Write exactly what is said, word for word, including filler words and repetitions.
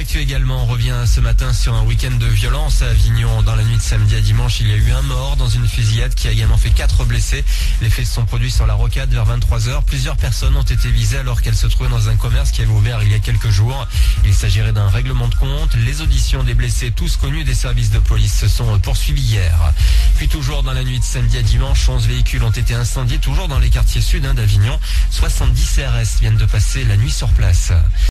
l'actu également, on revient ce matin sur un week-end de violence à Avignon. Dans la nuit de samedi à dimanche, il y a eu un mort dans une fusillade qui a également fait quatre blessés. Les faits se sont produits sur la rocade vers vingt-trois heures. Plusieurs personnes ont été visées alors qu'elles se trouvaient dans un commerce qui avait ouvert il y a quelques jours. Il s'agirait d'un règlement de compte. Les auditions des blessés, tous connus des services de police, se sont poursuivies hier. Puis toujours dans la nuit de samedi à dimanche, onze véhicules ont été incendiés, toujours dans les quartiers sud hein, d'Avignon. soixante-dix C R S viennent de passer la nuit sur place.